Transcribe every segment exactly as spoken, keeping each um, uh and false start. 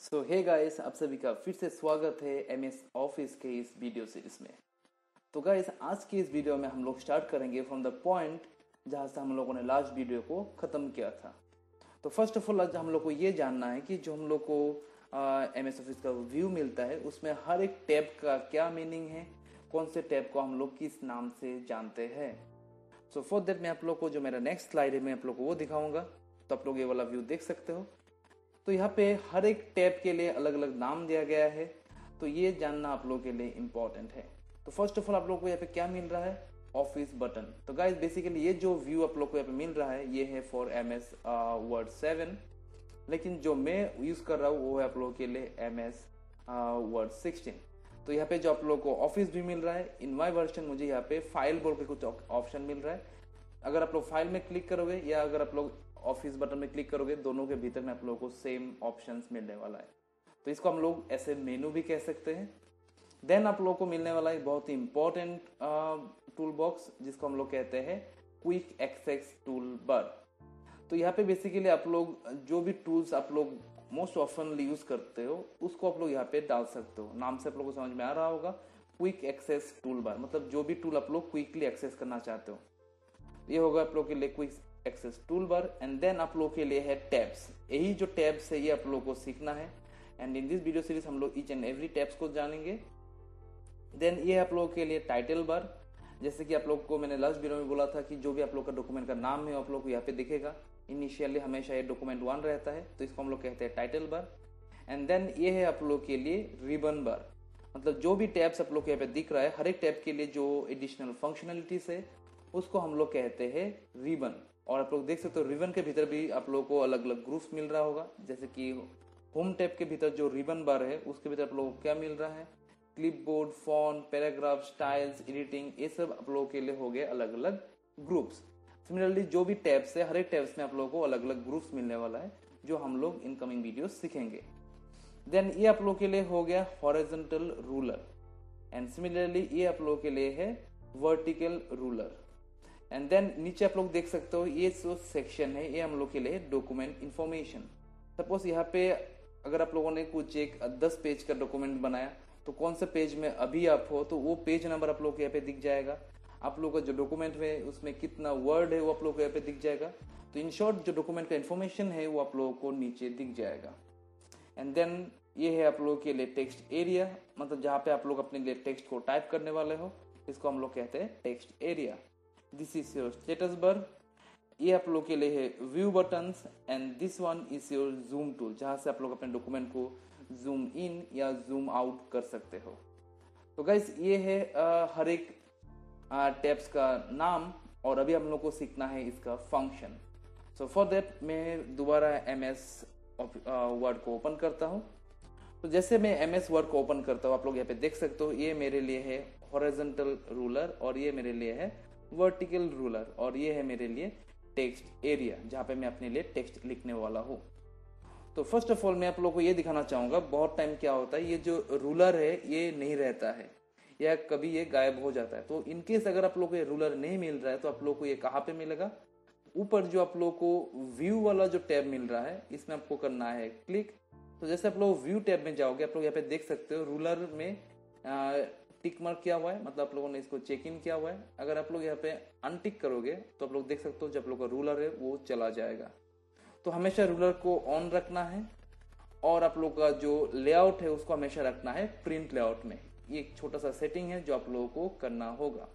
सो hey guys, आप सभी का फिर से स्वागत है एम एस ऑफिस के इस वीडियो सीरीज में। तो गाइस, आज की इस वीडियो में हम लोग स्टार्ट करेंगे फ्रॉम द पॉइंट जहां से हम लोगों ने लास्ट वीडियो को ख़त्म किया था। तो फर्स्ट ऑफ ऑल आज हम लोग को ये जानना है कि जो हम लोग को एम एस ऑफिस का व्यू मिलता है उसमें हर एक टैब का क्या मीनिंग है, कौन से टैब को हम लोग किस नाम से जानते हैं। सो फॉर दैट मैं आप लोग को जो मेरा नेक्स्ट स्लाइड है मैं आप लोग को वो दिखाऊंगा, तो आप लोग ये वाला व्यू देख सकते हो। तो यहाँ पे हर एक टैब के लिए अलग अलग नाम दिया गया है, तो ये जानना आप लोगों के लिए इम्पोर्टेंट है। तो फर्स्ट ऑफ ऑल आप लोग को यहाँ पे क्या मिल रहा है, ऑफिस बटन। तो गाइस बेसिकली ये जो व्यू आप लोग को यहाँ पे मिल रहा है ये है for M S Word seven, लेकिन जो मैं यूज कर रहा हूँ वो है आप लोगों के लिए एम एस वर्ड सिक्सटीन। तो यहाँ पे जो आप लोग को ऑफिस भी मिल रहा है, इन माई वर्जन मुझे यहाँ पे फाइल बोल के कुछ ऑप्शन मिल रहा है। अगर आप लोग फाइल में क्लिक करोगे या अगर आप लोग ऑफिस बटन में क्लिक करोगे, दोनों के भीतर में आप लोगों को सेम ऑप्शंस मिलने वाला है। तो इसको हम लोग ऐसे मेनू भी कह सकते हैं। देन आप लोगों को मिलने वाला एक बहुत ही इंपॉर्टेंट टूल बॉक्स जिसको हम लोग कहते हैं क्विक एक्सेस टूल बार। तो यहाँ पे बेसिकली आप लोग जो भी टूल्स आप लोग मोस्ट ऑफनली यूज करते हो उसको आप लोग यहाँ पे डाल सकते हो। नाम से आप लोगों को समझ में आ रहा होगा, क्विक एक्सेस टूल बार मतलब जो भी टूल आप लोग क्विकली एक्सेस करना चाहते हो, ये होगा आप लोग के लिए quick access tool bar. And then आप लोग के लिए है टैब्स। यही जो टैब्स है ये आप लोग को सीखना है, and in this video series हम लोग ईच एंड एवरी टैब्स को जानेंगे। देन ये आप लोगों के लिए टाइटल बार, जैसे कि आप लोग को मैंने लास्ट वीडियो में बोला था कि जो भी आप लोग का डॉक्यूमेंट का नाम है आप लोग को यहाँ पे दिखेगा। इनिशियली हमेशा ये डॉक्यूमेंट वन रहता है, तो इसको हम लोग कहते हैं टाइटल बार। एंड देन ये है आप लोग के लिए रिबन बार, मतलब जो भी टैब्स आप लोग को यहाँ पे दिख रहा है हर एक टैब के लिए जो एडिशनल फंक्शनलिटीज है उसको हम लोग कहते हैं रिबन। और आप लोग देख सकते हो रिबन के भीतर भी आप लोगों को अलग अलग ग्रुप्स मिल रहा होगा, जैसे कि होम टैब के भीतर जो रिबन बार है उसके भीतर आप लोगों को क्या मिल रहा है, clipboard, font, paragraph, styles, editing, ये सब आप लोगों के लिए हो गए अलग अलग ग्रुप्स। सिमिलरली जो भी टैब्स है हर एक टैब्स में आप लोगों को अलग अलग ग्रुप्स मिलने वाला है जो हम लोग इनकमिंग वीडियो सीखेंगे। देन ये आप लोगों के लिए हो गया हॉरिजॉन्टल रूलर, एंड सिमिलरली ये आप लोगों के लिए है वर्टिकल रूलर। एंड देन नीचे आप लोग देख सकते हो ये जो सेक्शन है ये हम लोग के लिए डॉक्यूमेंट इंफॉर्मेशन। सपोज यहाँ पे अगर आप लोगों ने कुछ एक दस पेज का डॉक्यूमेंट बनाया तो कौन सा पेज में अभी आप हो तो वो पेज नंबर आप लोग को यहाँ पे दिख जाएगा। आप लोग का जो डॉक्यूमेंट है उसमें कितना वर्ड है वो आप लोग को यहाँ पे दिख जाएगा। तो इन शॉर्ट जो डॉक्यूमेंट का इन्फॉर्मेशन है वो आप लोगों को नीचे दिख जाएगा। एंड देन ये है आप लोगों के लिए टेक्स्ट एरिया, मतलब जहाँ पे आप लोग अपने लिए टेक्स्ट को टाइप करने वाले हो इसको हम लोग कहते हैं text area. This is your status bar, ये आप लोग के लिए है view buttons, and this one is your zoom tool जहां से आप लोग अपने डॉक्यूमेंट को जूम इन या जूम आउट कर सकते हो। तो गाइस ये है आ, हर एक टैब्स का नाम, और अभी हम लोग को सीखना है इसका फंक्शन। सो फॉर दैट मैं दोबारा एम एस वर्ड को ओपन करता हूँ। तो जैसे मैं एम एस वर्ड को ओपन करता हूँ आप लोग यहाँ पे देख सकते हो ये मेरे लिए है हॉरिजॉन्टल रूलर और ये मेरे लिए है वर्टिकल रूलर और ये है मेरे लिए टेक्स्ट एरिया जहाँ पे मैं अपने लिए टेक्स्ट लिखने वाला हूँ। तो फर्स्ट ऑफ ऑल मैं आप लोगों को ये दिखाना चाहूंगा, बहुत टाइम क्या होता है ये जो रूलर है ये नहीं रहता है या कभी ये गायब हो जाता है। तो इनकेस अगर आप लोग को ये रूलर नहीं मिल रहा है तो आप लोग को ये कहाँ पे मिलेगा, ऊपर जो आप लोग को व्यू वाला जो टैब मिल रहा है इसमें आपको करना है क्लिक। तो जैसे आप लोग व्यू टैब में जाओगे आप लोग यहाँ पे देख सकते हो रूलर में आ, टिक मार्क किया हुआ है, मतलब आप लोगों ने इसको चेक इन किया हुआ है। अगर आप लोग यहाँ पे अनटिक करोगे तो आप लोग देख सकते हो जब लोग का रूलर है वो चला जाएगा। तो हमेशा रूलर को ऑन रखना है और आप लोग का जो लेआउट है उसको हमेशा रखना है प्रिंट लेआउट में। ये एक छोटा सा सेटिंग है जो आप लोगों को करना होगा।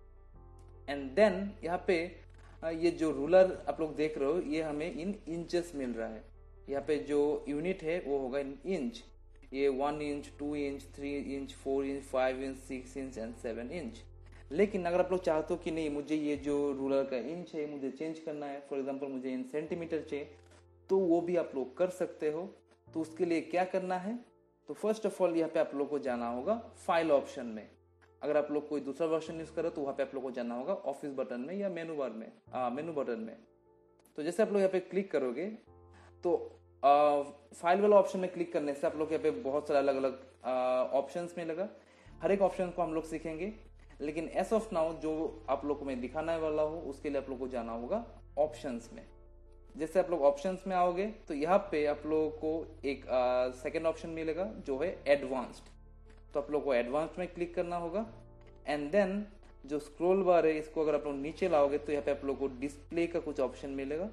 एंड देन यहाँ पे ये जो रूलर आप लोग देख रहे हो ये हमें इन इंचेस मिल रहा है। यहाँ पे जो यूनिट है वो होगा इन इंच, ये one inch, two inch, three inch, four inch, five inch, six inch and seven inch. लेकिन अगर आप लोग चाहते हो कि नहीं मुझे ये जो रूलर का इंच है मुझे चेंज करना है, फॉर एग्जांपल मुझे इन सेंटीमीटर चाहिए, तो वो भी आप लोग कर सकते हो। तो उसके लिए क्या करना है, तो फर्स्ट ऑफ ऑल यहाँ पे आप लोग को जाना होगा फाइल ऑप्शन में। अगर आप लोग कोई दूसरा वर्जन यूज करो तो वहाँ पे आप लोग को जाना होगा ऑफिस बटन में या मेनू बार में, आ, मेनू बटन में। तो जैसे आप लोग यहाँ पे क्लिक करोगे तो फाइल वाला ऑप्शन में क्लिक करने से आप लोग यहाँ पे बहुत सारे अलग अलग ऑप्शंस मिलेगा। हर एक ऑप्शन को हम लोग सीखेंगे, लेकिन एस ऑफ नाउ जो आप लोग को मैं दिखाने वाला हूँ उसके लिए आप लोग को जाना होगा ऑप्शंस में। जैसे आप लोग ऑप्शंस में आओगे तो यहाँ पे आप लोगों को एक सेकेंड ऑप्शन मिलेगा जो है एडवांस्ड। तो आप लोग को एडवांस्ड में क्लिक करना होगा एंड देन जो स्क्रॉल बार है इसको अगर आप लोग नीचे लाओगे तो यहाँ पे आप लोग को डिस्प्ले का कुछ ऑप्शन मिलेगा।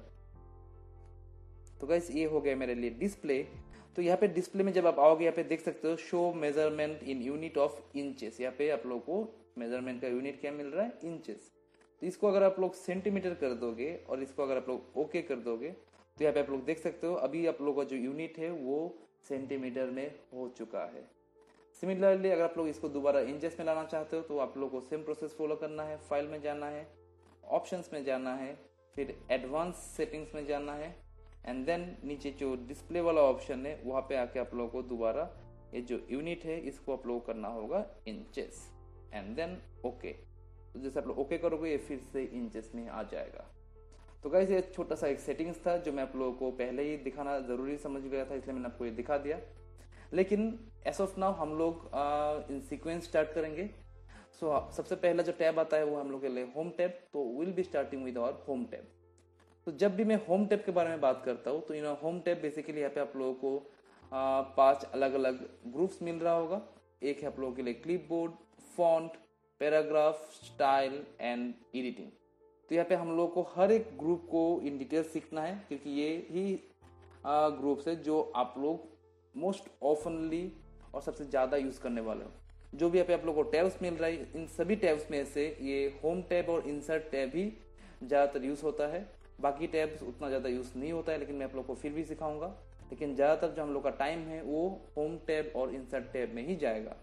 तो गाइस ये हो गया मेरे लिए डिस्प्ले। तो यहाँ पे डिस्प्ले में जब आप आओगे यहाँ पे देख सकते हो show measurement in unit of inches. यहाँ पे आप लोग को मेजरमेंट का यूनिट क्या मिल रहा है, इंचेस। तो इसको अगर आप लोग सेंटीमीटर कर दोगे और इसको अगर आप लोग ओके कर दोगे तो यहाँ पे आप लोग देख सकते हो अभी आप लोग का जो यूनिट है वो सेंटीमीटर में हो चुका है। सिमिलरली अगर आप लोग इसको दोबारा इंचेस में लाना चाहते हो तो आप लोग को सेम प्रोसेस फॉलो करना है। फाइल में जाना है, ऑप्शंस में जाना है, फिर एडवांस सेटिंग्स में जाना है एंड देन नीचे जो डिस्प्ले वाला ऑप्शन है वहाँ पे आके आप लोगों को दोबारा ये जो यूनिट है इसको आप लोग करना होगा इंचेस एंड देन ओके। तो जैसे आप लोग ओके करोगे ये फिर से इंचेस में आ जाएगा। तो गाइस ये छोटा सा एक सेटिंग्स था जो मैं आप लोगों को पहले ही दिखाना जरूरी समझ गया था, इसलिए मैंने आपको ये दिखा दिया। लेकिन एस ऑफ नाउ हम लोग इन सीक्वेंस स्टार्ट करेंगे। सो so, सबसे पहला जो टैब आता है वो हम लोग के लिए होम टैब। तो will be starting with our home tab. तो जब भी मैं होम टैब के बारे में बात करता हूँ तो इन होम टैब बेसिकली यहाँ पे आप लोगों को आ, पांच अलग अलग ग्रुप्स मिल रहा होगा। एक है आप लोगों के लिए clipboard, font, paragraph, style and editing. तो यहाँ पे हम लोग को हर एक ग्रुप को इन डिटेल सीखना है क्योंकि ये ही ग्रुप्स है जो आप लोग मोस्ट ऑफनली और सबसे ज़्यादा यूज़ करने वाले हो। जो भी यहाँ पे आप लोग को टैब्स मिल रहा है इन सभी टैब्स में से ये होम टैब और इंसर्ट टैब ही ज़्यादातर यूज़ होता है। बाकी टैब्स उतना ज़्यादा यूज़ नहीं होता है, लेकिन मैं आप लोग को फिर भी सिखाऊंगा। लेकिन ज़्यादातर जो हम लोग का टाइम है वो होम टैब और इंसर्ट टैब में ही जाएगा।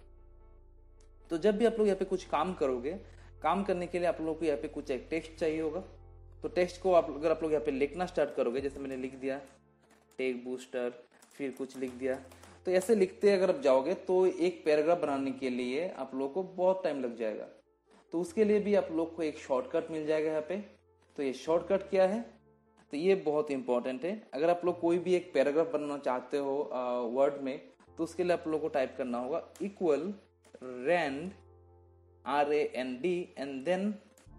तो जब भी आप लोग यहाँ पे कुछ काम करोगे, काम करने के लिए आप लोग को यहाँ पे कुछ एक टेक्स्ट चाहिए होगा। तो टेक्स्ट को आप अगर आप लोग यहाँ पे लिखना स्टार्ट करोगे, जैसे मैंने लिख दिया टेक बूस्टर, फिर कुछ लिख दिया, तो ऐसे लिखते अगर आप जाओगे तो एक पैराग्राफ बनाने के लिए आप लोग को बहुत टाइम लग जाएगा। तो उसके लिए भी आप लोग को एक शॉर्टकट मिल जाएगा यहाँ पे। तो ये शॉर्टकट क्या है, तो ये बहुत इंपॉर्टेंट है। अगर आप लोग कोई भी एक पैराग्राफ बनाना चाहते हो वर्ड में तो उसके लिए आप लोग को टाइप करना होगा equal rand R A N D and then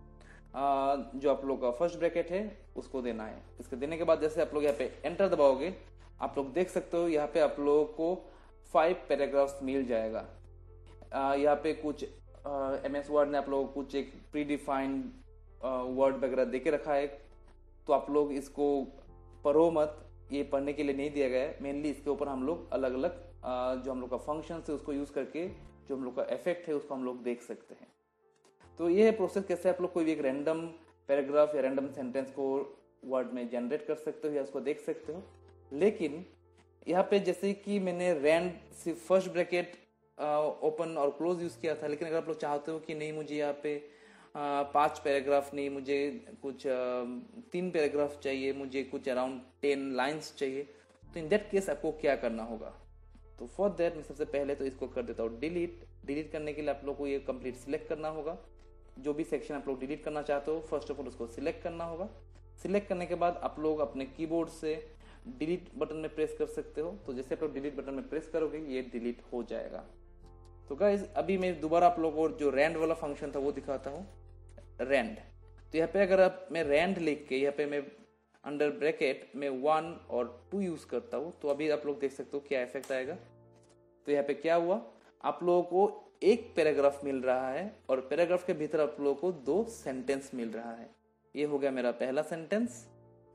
जो आप लोग का फर्स्ट ब्रैकेट है उसको देना है। इसके देने के बाद जैसे आप लोग यहाँ पे एंटर दबाओगे आप लोग देख सकते हो यहाँ पे आप लोगों को फाइव पैराग्राफ्स मिल जाएगा। यहाँ पे कुछ एम एस वर्ड ने आप लोगों को कुछ एक प्री डिफाइंड वर्ड वगैरह दे के रखा है। तो आप लोग इसको पढ़ो मत, ये पढ़ने के लिए नहीं दिया गया है। मेनली इसके ऊपर हम लोग अलग अलग जो हम लोग का फंक्शन है उसको यूज करके जो हम लोग का इफेक्ट है उसको हम लोग देख सकते हैं। तो ये है प्रोसेस कैसे आप लोग कोई भी एक रैंडम पैराग्राफ या रैंडम सेंटेंस को वर्ड में जनरेट कर सकते हो या उसको देख सकते हो। लेकिन यहाँ पे जैसे कि मैंने रैंड सिर्फ फर्स्ट ब्रैकेट ओपन और क्लोज यूज किया था, लेकिन अगर आप लोग चाहते हो कि नहीं मुझे यहाँ पे आ, पांच पैराग्राफ नहीं, मुझे कुछ आ, तीन पैराग्राफ चाहिए, मुझे कुछ अराउंड टेन लाइंस चाहिए, तो इन दैट केस आपको क्या करना होगा। तो फॉर दैट मैं सबसे पहले तो इसको कर देता हूँ डिलीट। डिलीट करने के लिए आप लोग को ये कंप्लीट सिलेक्ट करना होगा। जो भी सेक्शन आप लोग डिलीट करना चाहते हो फर्स्ट ऑफ ऑल उसको सिलेक्ट करना होगा। सिलेक्ट करने के बाद आप लोग अपने कीबोर्ड से डिलीट बटन में प्रेस कर सकते हो। तो जैसे आप लोग डिलीट बटन में प्रेस करोगे ये डिलीट हो जाएगा। तो गाइस अभी मैं दोबारा आप लोगों को जो रैंड वाला फंक्शन था वो दिखाता हूँ। रैंड, तो यहाँ पे अगर आप मैं रैंड लिख के यहाँ पे मैं अंडर ब्रैकेट में वन और टू यूज करता हूँ तो अभी आप लोग देख सकते हो क्या इफेक्ट आएगा। तो यहाँ पे क्या हुआ, आप लोगों को एक पैराग्राफ मिल रहा है और पैराग्राफ के भीतर आप लोगों को दो सेंटेंस मिल रहा है। ये हो गया मेरा पहला सेंटेंस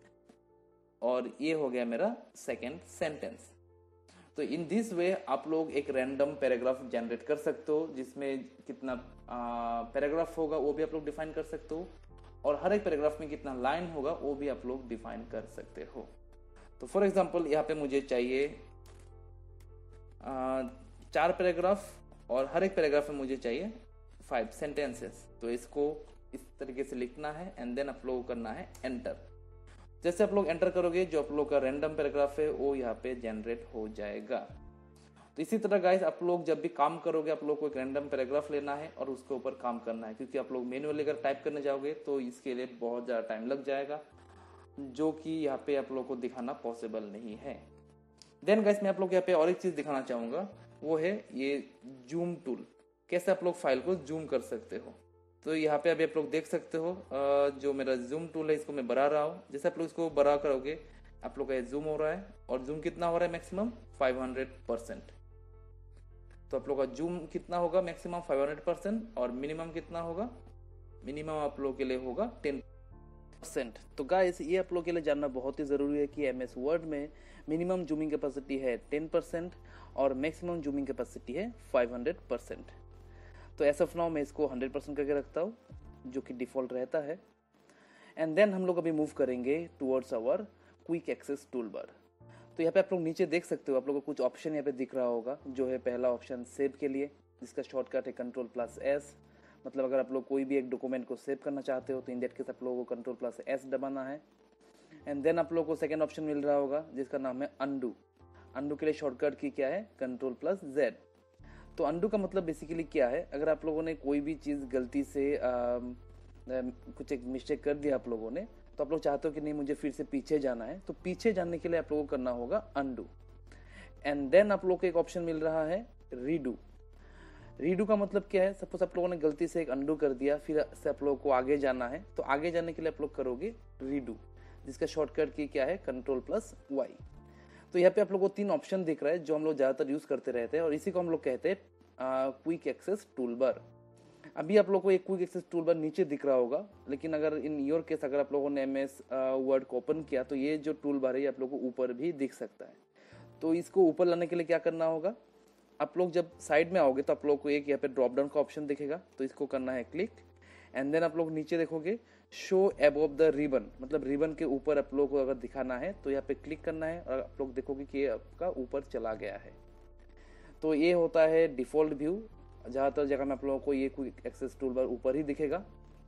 और ये हो गया मेरा सेकेंड सेंटेंस। तो इन दिस वे आप लोग एक रैंडम पैराग्राफ जनरेट कर सकते हो जिसमें कितना पैराग्राफ होगा वो भी आप लोग डिफाइन कर सकते हो और हर एक पैराग्राफ में कितना लाइन होगा वो भी आप लोग डिफाइन कर सकते हो। तो फॉर एग्जांपल यहाँ पे मुझे चाहिए आ, चार पैराग्राफ और हर एक पैराग्राफ में मुझे चाहिए फाइव सेंटेंसेस। तो इसको इस तरीके से लिखना है एंड देन आप लोग करना है एंटर। जैसे आप लोग एंटर करोगे जो आप लोग का रैंडम पैराग्राफ है वो यहाँ पे जनरेट हो जाएगा। तो इसी तरह गाइस आप लोग जब भी काम करोगे आप लोग को एक रैंडम पैराग्राफ लेना है और उसके ऊपर काम करना है, क्योंकि आप लोग मैन्युअली अगर टाइप करने जाओगे तो इसके लिए बहुत ज़्यादा टाइम लग जाएगा जो कि यहाँ पे आप लोग को दिखाना पॉसिबल नहीं है। देन गाइस मैं आप लोग यहाँ पे और एक चीज़ दिखाना चाहूँगा, वो है ये जूम टूल। कैसे आप लोग फाइल को जूम कर सकते हो। तो यहाँ पे अभी आप लोग देख सकते हो अ, जो मेरा जूम टूल है इसको मैं बढ़ा रहा हूँ। जैसे आप लोग इसको बड़ा करोगे आप लोग का जूम हो रहा है, और जूम कितना हो रहा है मैक्सिमम फाइव हंड्रेड परसेंट। तो आप लोग का जूम कितना होगा मैक्सिमम फाइव हंड्रेड परसेंट, और मिनिमम कितना होगा, मिनिमम आप लोग के लिए होगा टेन परसेंट। तो गाइस ये आप लोग के लिए जानना बहुत ही ज़रूरी है कि एम एस वर्ड में मिनिमम जूमिंग कैपेसिटी है टेन परसेंट और मैक्सिमम जूमिंग कैपेसिटी है फाइव हंड्रेड परसेंट। तो एस ऑफ नाउ मैं इसको हंड्रेड परसेंट करके रखता हूँ, जो कि डिफ़ॉल्ट रहता है। एंड देन हम लोग अभी मूव करेंगे towards our quick access tool bar. तो यहाँ पे आप लोग नीचे देख सकते हो, आप लोग को कुछ ऑप्शन यहाँ पे दिख रहा होगा, जो है पहला ऑप्शन सेव के लिए, जिसका शॉर्टकट है कंट्रोल प्लस एस। मतलब अगर आप लोग कोई भी एक डॉक्यूमेंट को सेव करना चाहते हो तो इन दैट केस आप लोगों को कंट्रोल प्लस एस दबाना है। एंड देन आप लोगों को सेकेंड ऑप्शन मिल रहा होगा जिसका नाम है अनडू। अनडू के लिए शॉर्टकट की क्या है, कंट्रोल प्लस जेड। तो अनडू का मतलब बेसिकली क्या है, अगर आप लोगों ने कोई भी चीज़ गलती से आ, आ, कुछ एक मिस्टेक कर दिया आप लोगों ने, तो आप लोग चाहते हो कि नहीं मुझे फिर से पीछे जाना है, तो पीछे जाने के लिए आप लोगों को करना होगा अनडू। एंड देन आप लोग को एक ऑप्शन मिल रहा है रीडू। रीडू का मतलब क्या है, सपोज आप लोगों ने गलती से एक अनडू कर दिया, फिर से आप लोगों को आगे जाना है, तो आगे जाने के लिए आप लोग करोगे रीडू, जिसका शॉर्टकट की क्या है कंट्रोल प्लस वाई। तो यहाँ पे आप लोग को तीन ऑप्शन दिख रहा है जो हम लोग ज़्यादातर यूज़ करते रहते हैं, और इसी को हम लोग कहते हैं क्विक एक्सेस टूल बार। अभी आप लोग को एक क्विक एक्सेस टूल बार नीचे दिख रहा होगा, लेकिन अगर इन योर केस अगर आप लोगों ने एम एस वर्ड को ओपन किया तो ये जो टूल बार है ये आप लोग को ऊपर भी दिख सकता है। तो इसको ऊपर लाने के लिए क्या करना होगा, आप लोग जब साइड में आओगे तो आप लोग को एक यहाँ पे ड्रॉप डाउन का ऑप्शन दिखेगा, तो इसको करना है क्लिक। एंड देन आप लोग नीचे देखोगे शो अबव द रिबन, मतलब रिबन के ऊपर आप लोग को अगर दिखाना है तो यहाँ पे क्लिक करना है, और आप लोग देखोगे कि ये आपका ऊपर चला गया है। तो ये होता है डिफॉल्ट व्यू, ज़्यादातर जगह में आप लोगों को ये क्विक एक्सेस टूल बार ऊपर ही दिखेगा।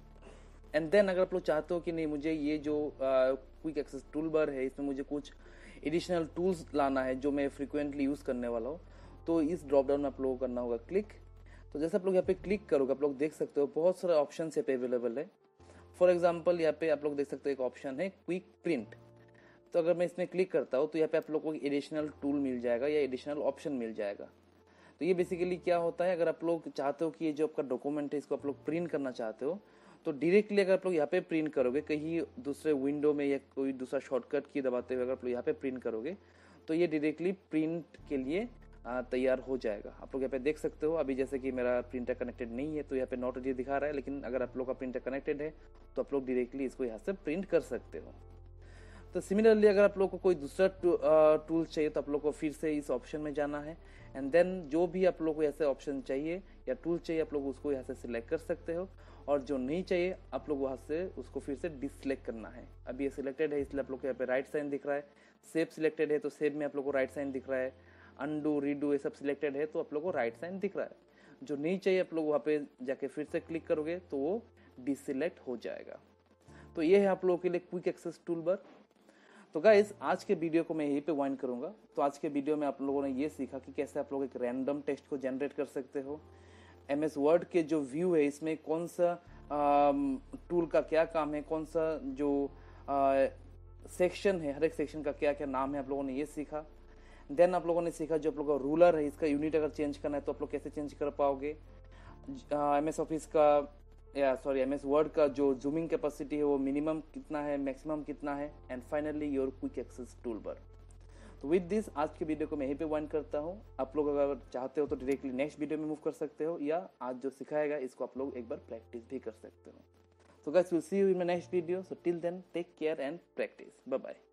एंड देन अगर आप लोग चाहते हो कि नहीं मुझे ये जो क्विक एक्सेस टूल बार है इसमें मुझे कुछ एडिशनल टूल्स लाना है जो मैं फ्रिक्वेंटली यूज़ करने वाला हूँ, तो इस ड्रॉप डाउन में आप लोगों को करना होगा क्लिक। तो जैसे आप लोग यहाँ पे क्लिक करोगे आप लोग देख सकते हो बहुत सारे ऑप्शन यहाँ पे अवेलेबल है। फॉर एग्जांपल यहाँ पे आप लोग देख सकते हो एक ऑप्शन है क्विक प्रिंट। तो अगर मैं इसमें क्लिक करता हूँ तो यहाँ पे आप लोग को एडिशनल टूल मिल जाएगा या एडिशनल ऑप्शन मिल जाएगा। तो ये बेसिकली क्या होता है, अगर आप लोग चाहते हो कि ये जो आपका डॉक्यूमेंट है इसको आप लोग प्रिंट करना चाहते हो, तो डायरेक्टली अगर आप लोग यहाँ पे प्रिंट करोगे कहीं दूसरे विंडो में या कोई दूसरा शॉर्टकट की दबाते हुए अगर आप लोग यहाँ पे प्रिंट करोगे तो ये डायरेक्टली प्रिंट के लिए तैयार हो जाएगा। आप लोग यहाँ पे देख सकते हो, अभी जैसे कि मेरा प्रिंटर कनेक्टेड नहीं है तो यहाँ पे नॉट रेडी दिखा रहा है, लेकिन अगर आप लोग का प्रिंटर कनेक्टेड है तो आप लोग डायरेक्टली इसको यहाँ से प्रिंट कर सकते हो। तो सिमिलरली अगर आप लोग को कोई दूसरा टूल चाहिए तो आप लोग को फिर से इस ऑप्शन में जाना है। एंड देन जो भी आप लोग को ऐसे ऑप्शन चाहिए या टूल चाहिए आप लोग उसको यहाँ से सिलेक्ट कर सकते हो, और जो नहीं चाहिए आप लोग वहाँ से उसको फिर से डिसलेक्ट करना है। अभी ये सिलेक्टेड है इसलिए आप लोग को यहाँ पे राइट साइन दिख रहा है, सेव सिलेक्टेड है तो सेव में आप लोग को राइट साइन दिख रहा है, अनडू रीडू ये सब सिलेक्टेड है तो आप लोग को राइट साइन दिख रहा है। जो नहीं चाहिए आप लोग वहाँ पे जाके फिर से क्लिक करोगे तो वो डिसलेक्ट हो जाएगा। तो ये है आप लोगों के लिए क्विक एक्सेस टूल बार। तो गाइस आज के वीडियो को मैं यहीं पे वाइंड करूंगा। तो आज के वीडियो में आप लोगों ने ये सीखा कि कैसे आप लोग एक रैंडम टेक्स्ट को जनरेट कर सकते हो। एम एस वर्ड के जो व्यू है इसमें कौन सा टूल का क्या काम है, कौन सा जो सेक्शन है, हर एक सेक्शन का क्या क्या नाम है, आप लोगों ने ये सीखा। देन आप लोगों ने सीखा जो आप लोगों का रूलर है इसका यूनिट अगर चेंज करना है तो आप लोग कैसे चेंज कर पाओगे। एम एस ऑफिस का या सॉरी एम एस वर्ड का जो जूमिंग कैपेसिटी है वो मिनिमम कितना है, मैक्सिमम कितना है, and finally your quick access tool bar. तो विद दिस आज के वीडियो को मैं यहीं पे वाइंड करता हूँ। आप लोग अगर चाहते हो तो डायरेक्टली नेक्स्ट वीडियो में मूव कर सकते हो, या आज जो सिखाएगा इसको आप लोग एक बार प्रैक्टिस भी कर सकते हो। So guys, we'll see you in my next video. So till then, take care and practice. Bye bye.